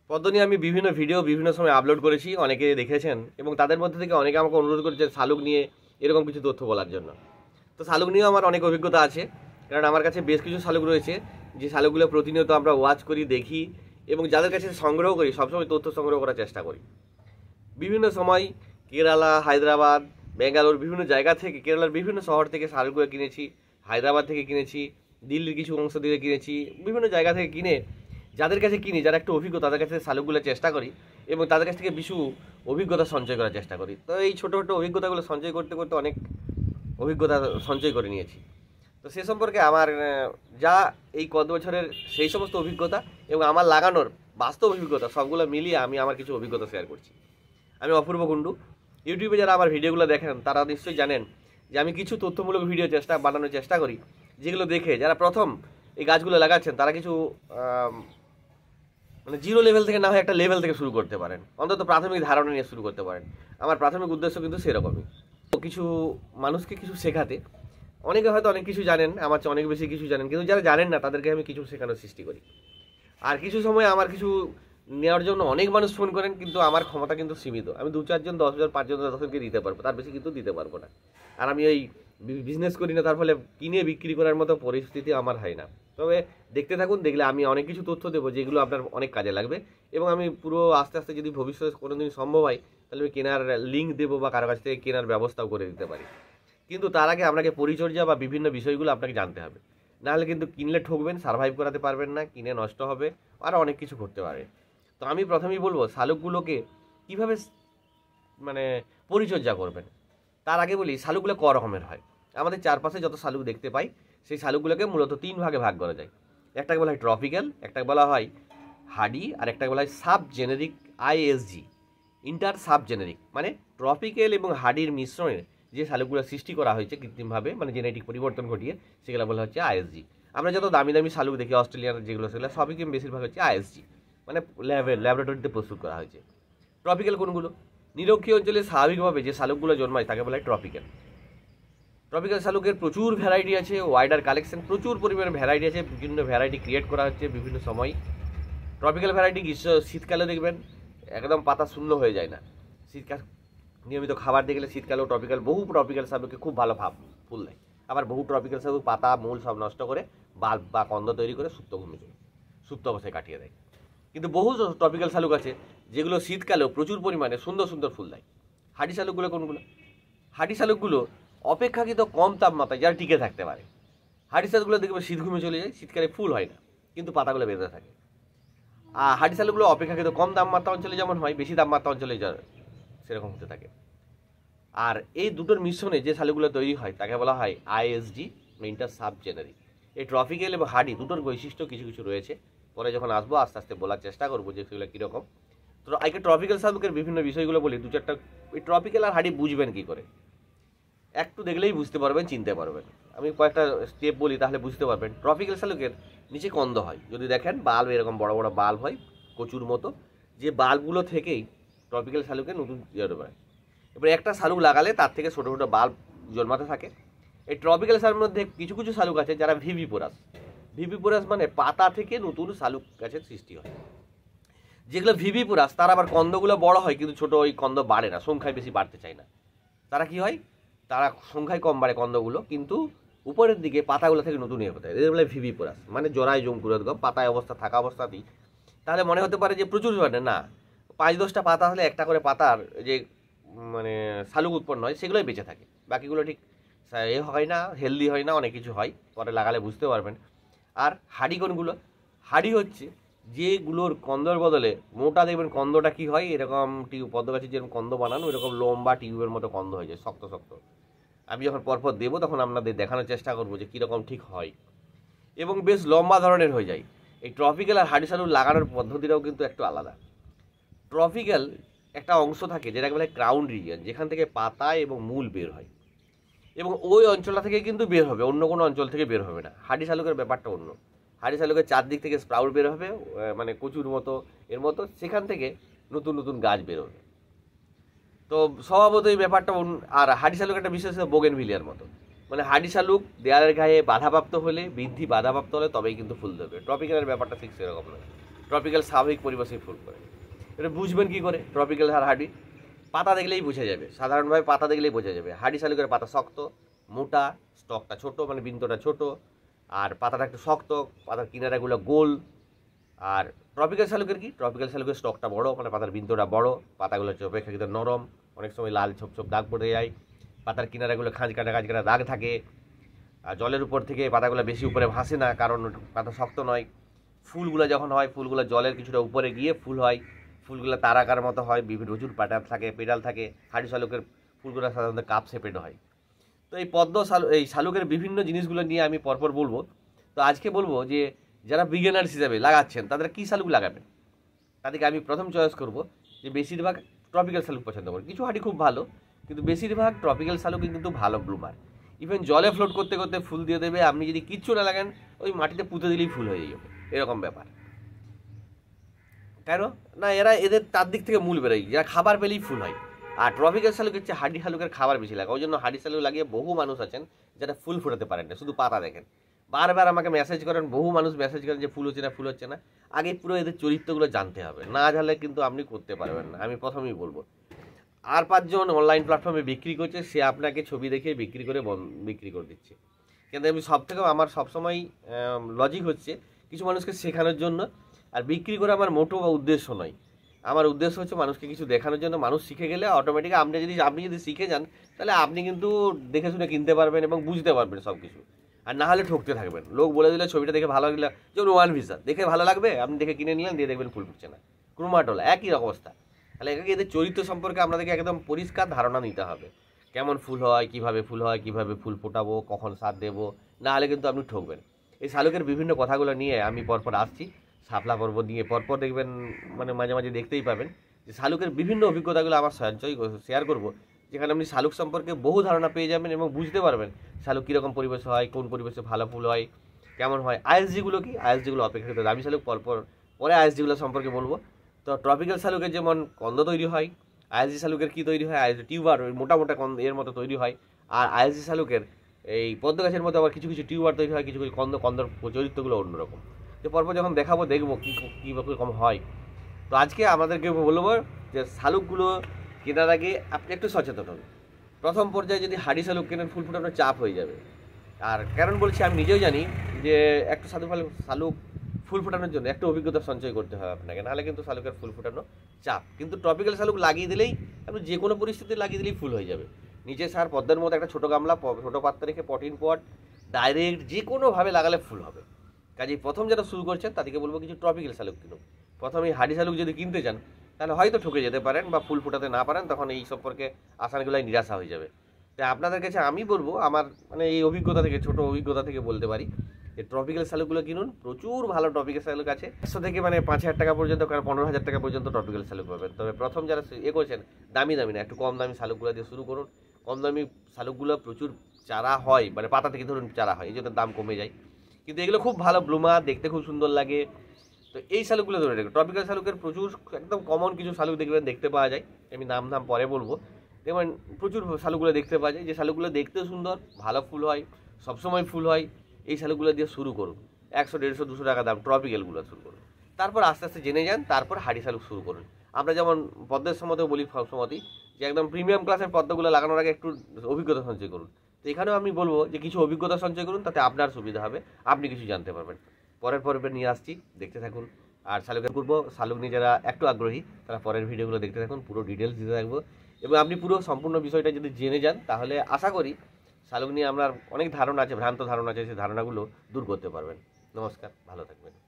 পদ্ম নিয়ে আমি বিভিন্ন ভিডিও বিভিন্ন সময় আপলোড করেছি, অনেকে দেখেছেন এবং তাদের মধ্যে থেকে অনেকে আমাকে অনুরোধ করেছে শালুক নিয়ে এরকম কিছু তথ্য বলার জন্য। তো শালুক নিয়েও আমার অনেক অভিজ্ঞতা আছে, কারণ আমার কাছে বেশ কিছু শালুক রয়েছে যে শালুকগুলো প্রতিনিয়ত আমরা ওয়াচ করি, দেখি এবং যাদের কাছে সংগ্রহ করি সবসময় তথ্য সংগ্রহ করার চেষ্টা করি। বিভিন্ন সময় কেরালা, হায়দ্রাবাদ, ব্যাঙ্গালোর বিভিন্ন জায়গা থেকে, কেরালার বিভিন্ন শহর থেকে শালুকগুলো কিনেছি, হায়দ্রাবাদ থেকে কিনেছি, দিল্লির কিছু অংশ থেকে কিনেছি, বিভিন্ন জায়গা থেকে কিনে যাদের কাছে কিনি, যারা একটু অভিজ্ঞ তাদের কাছে শালুকগুলো চেষ্টা করি এবং তাদের কাছ থেকে কিছু অভিজ্ঞতা সঞ্চয় করার চেষ্টা করি। তো এই ছোটো ছোটো অভিজ্ঞতাগুলো সঞ্চয় করতে করতে অনেক অভিজ্ঞতা সঞ্চয় করে নিয়েছি। তো সে সম্পর্কে আমার যা এই কত বছরের সেই সমস্ত অভিজ্ঞতা এবং আমার লাগানোর বাস্তব অভিজ্ঞতা সবগুলো মিলিয়ে আমি আমার কিছু অভিজ্ঞতা শেয়ার করছি। আমি অপূর্ব কুণ্ডু। ইউটিউবে যারা আমার ভিডিওগুলো দেখেন তারা নিশ্চয়ই জানেন যে আমি কিছু তথ্যমূলক ভিডিও বানানোর চেষ্টা করি, যেগুলো দেখে যারা প্রথম এই গাছগুলো লাগাচ্ছেন তারা কিছু মানে জিরো লেভেল থেকে না হয় একটা লেভেল থেকে শুরু করতে পারেন, অন্তত প্রাথমিক ধারণা নিয়ে শুরু করতে পারেন। আমার প্রাথমিক উদ্দেশ্য কিন্তু সেরকমই, কিছু মানুষকে কিছু শেখাতে। অনেকে হয়তো অনেক কিছু জানেন, আমার চেয়ে অনেক বেশি কিছু জানেন, কিন্তু যারা জানেন না তাদেরকে আমি কিছু শেখানোর সৃষ্টি করি। আর কিছু সময় আমার কিছু নেওয়ার জন্য অনেক মানুষ ফোন করেন, কিন্তু আমার ক্ষমতা কিন্তু সীমিত। আমি 2-4 জন, 10 জন, 5 জন, 10 জনকে দিতে পারবো, তার বেশি কিন্তু দিতে পারবো না। আর আমি ওই বিজনেস করি না, তার ফলে কিনে বিক্রি করার মতো পরিস্থিতি আমার হয় না। তবে দেখতে থাকুন, দেখলে আমি অনেক কিছু তথ্য দেবো যেগুলো আপনার অনেক কাজে লাগবে। এবং আমি পুরো আস্তে আস্তে যদি ভবিষ্যতে কোনোদিন সম্ভব হয় তাহলে আমি কেনার লিঙ্ক দেবো বা কারো কাছ থেকে কেনার ব্যবস্থাও করে দিতে পারি। কিন্তু তার আগে আপনাকে পরিচর্যা বা বিভিন্ন বিষয়গুলো আপনাকে জানতে হবে, নাহলে কিন্তু কিনলে ঠকবেন, সার্ভাইভ করাতে পারবেন না, কিনে নষ্ট হবে, আর অনেক কিছু করতে পারে। তো আমি প্রথমেই বলবো শালুকগুলোকে কীভাবে মানে পরিচর্যা করবেন। তার আগে বলি শালুকগুলো ক রকমের হয়। আমাদের চারপাশে যত শালুক দেখতে পাই সেই শালুকগুলোকে মূলত 3 ভাগে ভাগ করা যায়। একটাকে বলা হয় ট্রপিক্যাল, একটাকে বলা হয় হাডি, আর একটাকে বলা হয় sub generic ISG, inter sub generic. মানে ট্রপিক্যাল এবং হাডির মিশ্রণে যে শালুকগুলো সৃষ্টি করা হয়েছে কৃত্রিমভাবে, মানে জেনেটিক পরিবর্তন ঘটিয়ে, সেগুলো বলা হচ্ছে ISG। আমরা যত দামি দামি শালুক দেখি অস্ট্রেলিয়ার যেগুলো, সেগুলো সবই কিন্তু বেশিরভাগ হচ্ছে ISG, মানে ল্যাবরেটরিতে প্রস্তুত করা হয়েছে। ট্রপিক্যাল কোনগুলো? নিরক্ষীয় অঞ্চলে স্বাভাবিকভাবে যে শালুকগুলো জন্মায় তাকে বলা হয় ট্রপিক্যাল। ট্রপিক্যাল শালুকের প্রচুর ভ্যারাইটি আছে, ওয়াইডার কালেকশন, প্রচুর পরিমাণে ভ্যারাইটি আছে, বিভিন্ন ভ্যারাইটি ক্রিয়েট করা হচ্ছে বিভিন্ন সময়। ট্রপিক্যাল ভ্যারাইটি শীতকালে দেখবেন একদম পাতা শূন্য হয়ে যায় না। শীতকাল নিয়মিত খাবার দেখলে শীতকালেও বহু ট্রপিক্যাল শালুকে খুব ভালো ফুল দেয়। আবার বহু ট্রপিক্যাল শালুক পাতা মূল সব নষ্ট করে বাল্ব বা কন্দ তৈরি করে সুপ্ত অবস্থায় কাটিয়ে দেয়। কিন্তু বহু ট্রপিক্যাল শালুক আছে যেগুলো শীতকালেও প্রচুর পরিমাণে সুন্দর সুন্দর ফুল দেয়। হাডি শালুকগুলো কোনগুলো? হাডি শালুকগুলো অপেক্ষাকৃত কম তাপমাত্রায় যারা টিকে থাকতে পারে। হাডি শালুকগুলো দেখবে শীত ঘুমে চলে যায়, শীতকালে ফুল হয় না কিন্তু পাতাগুলো বেঁধে থাকে। আর হাডি শালুকগুলো অপেক্ষাকৃত কম তাপমাত্রা অঞ্চলে যেমন হয়, বেশি তাপমাত্রা অঞ্চলে সেরকম হতে থাকে। আর এই দুটোর মিশ্রণে যে শালুকগুলো তৈরি হয় তাকে বলা হয় ISG, ইন্টার সাব জেনারিক। এই ট্রপিক্যাল এবং হাডি দুটোর বৈশিষ্ট্য কিছু কিছু রয়েছে, পরে যখন আসবো আস্তে আস্তে বলার চেষ্টা করবো যে সেগুলো কীরকম। তো আগে ট্রপিক্যাল শালুকের বিভিন্ন বিষয়গুলো বলি, 2-4টা। ওই ট্রপিক্যাল আর হাডি বুঝবেন কী করে? একটু দেখলেই বুঝতে পারবেন, চিনতে পারবেন। আমি কয়েকটা স্টেপ বলি তাহলে বুঝতে পারবেন। ট্রপিক্যাল শালুকের নিচে কন্দ হয়, যদি দেখেন বাল্ব এরকম বড় বড় বাল্ব হয় কচুর মতো, যে বাল্বগুলো থেকেই ট্রপিক্যাল শালুকে নতুন হয়। এবার একটা শালুক লাগালে তার থেকে ছোটো ছোটো বাল্ব জন্মাতে থাকে। এই ট্রপিক্যাল শালুকের মধ্যে কিছু কিছু শালুক আছে যারা ভিভিপোরাস মানে পাতা থেকে নতুন শালুক গাছের সৃষ্টি হয়। যেগুলো ভিভিপোরাস তার আবার কন্দগুলো বড় হয় কিন্তু ছোটো, ওই কন্দ বাড়ে না, সংখ্যায় বেশি বাড়তে চায় না। তারা কি হয়, তারা সংখ্যায় কম বাড়ে কন্দগুলো, কিন্তু উপরের দিকে পাতাগুলো থেকে নতুন হতে হয়। এদের বলে ভিভিপোরাস, মানে জরায় জঙ্কুরোদ্গম, পাতায় থাকা অবস্থাতেই। তাহলে মনে হতে পারে যে প্রচুর মানে না, 5-10টা পাতা হলে একটা করে পাতার যে মানে শালুক উৎপন্ন হয় সেগুলোই বেঁচে থাকে, বাকিগুলো ঠিক হয় না, হেলদি হয় না, অনেক কিছু হয়, পরে লাগালে বুঝতে পারবেন। আর হাডি কোনগুলো? হাডি হচ্ছে যেগুলোর কন্দর বদলে মোটা, দেখবেন কন্দটা কি হয় এরকম পদ্ম গাছের যেরকম কন্দ বানানো এরকম লম্বা টিউবের মতো কন্দ হয়ে যায়, শক্ত শক্ত। আমি যখন পরপর দেবো তখন আপনাদের দেখানোর চেষ্টা করবো যে কীরকম ঠিক হয়, এবং বেশ লম্বা ধরনের হয়ে যায়। এই ট্রপিক্যাল আর হাডি শালুক লাগানোর পদ্ধতিটাও কিন্তু একটু আলাদা। ট্রপিক্যাল একটা অংশ থাকে যেটাকে বলে ক্রাউন রিজিয়ন, যেখান থেকে পাতা এবং মূল বের হয়, এবং ওই অঞ্চলটা থেকে কিন্তু বের হবে, অন্য কোনো অঞ্চল থেকে বের হবে না। হাডি শালুকের ব্যাপারটা অন্য। হাডি শালুকের চারদিক থেকে স্প্রাউট বের হবে, মানে কচুর মতো এর মতো, সেখান থেকে নতুন নতুন গাছ বের হবে। তো স্বভাবত এই ব্যাপারটা। আর হাডি শালুক একটা বিশেষ বোগেনভিলিয়ার মতো, মানে হাডি শালুক দেয়ালের গায়ে বাধাপ্রাপ্ত হলে, বৃদ্ধি বাধাপ্রাপ্ত হলে তবেই কিন্তু ফুল দেবে। ট্রপিক্যালের ব্যাপারটা ঠিক সেরকম নয়। ট্রপিক্যাল স্বাভাবিক পরিবেশেই ফুল করে। এটা বুঝবেন কী করে? ট্রপিক্যাল আর হার্ডি পাতা দেখলেই বোঝা যাবে, সাধারণভাবে পাতা দেখলেই বোঝা যাবে। হার্ডি শালুকের পাতা শক্ত, মোটা, স্টকটা ছোট, মানে বিন্দুটা ছোট, আর পাতাটা একটু শক্ত, পাতার কিনারাগুলো গোল। আর ট্রপিক্যাল শালুকের কি? ট্রপিক্যাল শালুকের স্টকটা বড়, মানে পাতার বিন্দুটা বড়, পাতাগুলো অপেক্ষাকৃত নরম, অনেক সময় লাল ছোপ ছোপ দাগ পড়ে যায়, পাতার কিনারাগুলো খাঁজ কাটা দাগ থাকে। আর জলের উপর থেকে পাতাগুলো বেশি উপরে ভাসে না, কারণ পাতা শক্ত নয়। ফুলগুলো যখন হয়, ফুলগুলো জলের কিছুটা উপরে গিয়ে ফুল হয়, ফুলগুলো তারাকার মতো হয়, বিভিন্ন প্রচুর পেটাল থাকে। হার্ডি শালুকের ফুলগুলো সাধারণত কাপ শেপেড হয়। তো এই এই শালুকের বিভিন্ন জিনিসগুলো নিয়ে আমি পরপর বলবো। তো আজকে বলবো যে যারা বিগিনার্স হিসাবে লাগাচ্ছেন তাদের কী শালুক লাগাবেন, তাদেরকে আমি প্রথম চয়েস করব যে বেশিরভাগ ট্রপিক্যাল শালুক পছন্দ করি। কিছু হাঁটি খুব ভালো, কিন্তু বেশিরভাগ ট্রপিক্যাল শালুক কিন্তু ভালো ব্লুমার। ইভেন জলে ফ্লোট করতে করতে ফুল দিয়ে দেবে, আপনি যদি কিচ্ছু না লাগান ওই মাটিতে পুঁতে দিলেই ফুল হয়ে যাবে, এরকম ব্যাপার। কেন না? এদের তার দিক থেকে মূল বেরোয়, যারা খাবার পেলেই ফুল হয়। আর ট্রপিক্যাল শালুক হচ্ছে হার্ডি শালুকের খাবার বেশি লাগে, ওই জন্য হার্ডি শালুক লাগিয়ে বহু মানুষ আছেন যারা ফুল ফোটাতে পারেন না, শুধু পাতা দেখেন। বারবার আমাকে মেসেজ করেন, বহু মানুষ মেসেজ করেন যে ফুল হচ্ছে না। আগে পুরো এদের চরিত্রগুলো জানতে হবে, না জানলে কিন্তু আপনি করতে পারবেন না, আমি প্রথমেই বলবো। আর 5 জন অনলাইন প্ল্যাটফর্মে বিক্রি করছে, সে আপনাকে ছবি দেখে বিক্রি করে দিচ্ছে। কিন্তু আমি আমার সবসময় লজিক হচ্ছে কিছু মানুষকে শেখানোর জন্য, আর বিক্রি করে আমার মোটো বা উদ্দেশ্য নয়। আমার উদ্দেশ্য হচ্ছে মানুষকে কিছু দেখানোর জন্য। মানুষ শিখে গেলে অটোমেটিক আপনি যদি শিখে যান, তাহলে আপনি কিন্তু দেখে শুনে কিনতে পারবেন এবং বুঝতে পারবেন সব কিছু। আর না হলে ঠকতে থাকবেন, লোক বলে দিলে ছবিটা দেখে ভালো লাগলে, যেমন ওয়ান ভিসা দেখে ভালো লাগবে, আপনি দেখে কিনে নিলেন, দিয়ে দেখবেন ফুল ফুটছে না, ক্রোমাটোলা একই অবস্থা। তাহলে এদের চরিত্র সম্পর্কে আপনাদেরকে একদম পরিষ্কার ধারণা নিতে হবে, কেমন ফুল হয়, কিভাবে ফুল ফোটাবো, কখন সার দেবো, না হলে কিন্তু আপনি ঠকবেন। এই শালুকের বিভিন্ন কথাগুলো নিয়ে আমি পরপর আসছি, শাপলা পর্ব নিয়ে পরপর দেখবেন, মানে মাঝে মাঝে দেখতেই পাবেন যে শালুকের বিভিন্ন অভিজ্ঞতাগুলো আমার শেয়ার করব, যেখানে আপনি শালুক সম্পর্কে বহু ধারণা পেয়ে যাবেন এবং বুঝতে পারবেন শালুক কীরকম পরিবেশ হয়, কোন পরিবেশে ভালো ফুল হয়, কেমন হয়। আইএসজিগুলো কি? আইএসজিগুলো অপেক্ষাকৃত দামি শালুক, পরে আইএসজিগুলো সম্পর্কে বলবো। তো ট্রপিক্যাল শালুকের যেমন কন্দ তৈরি হয়, আইএসজি শালুকের কী তৈরি হয়? আইএসজি টিউবার, ওই মোটা এর মতো তৈরি হয়। আর আইএসজি শালুকের এই পদ্ম গাছের মতো আবার কিছু কিছু টিউবার তৈরি হয়, কিছু কিছু কন্দর চরিত্রগুলো অন্যরকম। তো পরপর যখন দেখবো কী রকম হয়। তো আজকে আমাদেরকে বলবো যে শালুকগুলো কেনার আগে আপনি একটু সচেতন হন। প্রথম পর্যায়ে যদি হাঁড়ি শালুক কেনেন, ফুল ফোটানোর চাপ হয়ে যাবে। আর কারণ বলছি, আমি নিজেও জানি যে একটু শালুক ফুল ফোটানোর জন্য একটু অভিজ্ঞতা সঞ্চয় করতে হয় আপনাকে, নাহলে কিন্তু শালুকের ফুল ফোটানো চাপ। কিন্তু ট্রপিক্যাল শালুক লাগিয়ে দিলেই, আপনি যে কোনো পরিস্থিতি লাগিয়ে দিলেই ফুল হয়ে যাবে। নিচে সার পদ্মের মতো একটা ছোটো গামলা, ছোটো পাত্র রেখে পটিন পট ডাইরেক্ট যে কোনোভাবে লাগালে ফুল হবে। কাজেই প্রথম যারা শুরু করছেন তাদেরকে বলবো কিছু ট্রপিক্যাল শালুক কিনুন। প্রথমে হাঁড়ি শালুক যদি কিনতে চান, তাহলে হয়তো ঠকে যেতে পারেন বা ফুল ফোটাতে না পারেন, তখন এই সম্পর্কে আশাগুলাই নিরাশা হয়ে যাবে। তাই আপনাদের কাছে আমি বলবো, আমার মানে এই অভিজ্ঞতা থেকে, ছোটো অভিজ্ঞতা থেকে বলতে পারি যে ট্রপিক্যাল শালুকগুলো কিনুন। প্রচুর ভালো ট্রপিক্যাল শালুক আছে, 100 থেকে 5,000 টাকা পর্যন্ত, কারণ 15,000 টাকা পর্যন্ত ট্রপিক্যাল শালুক পাবেন। তবে প্রথম যারা করছেন, দামি না, একটু কম দামি শালুকগুলো দিয়ে শুরু করুন। কম দামি শালুকগুলো প্রচুর চারা হয়, মানে পাতা থেকে ধরুন চারা হয়, এই জন্য দাম কমে যায়। কিন্তু এগুলো খুব ভালো ব্লুমার, দেখতে খুব সুন্দর লাগে। তো এই শালুকগুলো ধরে রাখবে। ট্রপিক্যাল শালুকের প্রচুর একদম কমন কিছু শালুক দেখতে পাওয়া যায়, আমি নাম পরে বলবো। দেখবেন প্রচুর শালুকগুলো দেখতে পাওয়া যায়, যে শালুকগুলো দেখতে সুন্দর, ভালো ফুল হয়, সবসময় ফুল হয়, এই শালুকগুলো দিয়ে শুরু করুন। 100, 150, 200 টাকা দাম ট্রপিক্যালগুলো শুরু করুন। তারপর আস্তে আস্তে জেনে যান, তারপর হাঁড়ি শালুক শুরু করুন। আমরা যেমন পদ্মের সময়তেও বলি সবসময়ই যে একদম প্রিমিয়াম ক্লাসের পদ্মগুলো লাগানোর আগে একটু অভিজ্ঞতা সঞ্চয় করুন। তো এখানেও আমি বলবো যে কিছু অভিজ্ঞতা সঞ্চয় করুন, তাতে আপনার সুবিধা হবে, আপনি কিছু জানতে পারবেন। পরের পর্বে নিয়ে আসছি, দেখতে থাকুন। আর শালুক নিয়ে যারা একটু আগ্রহী, তারা পরের ভিডিওগুলো দেখতে থাকুন, পুরো ডিটেলস দিতে থাকবো। এবং আপনি পুরো সম্পূর্ণ বিষয়টা যদি জেনে যান, তাহলে আশা করি শালুক নিয়ে আপনার অনেক ধারণা আছে, ভ্রান্ত ধারণা আছে, সেই ধারণাগুলো দূর করতে পারবেন। নমস্কার, ভালো থাকবেন।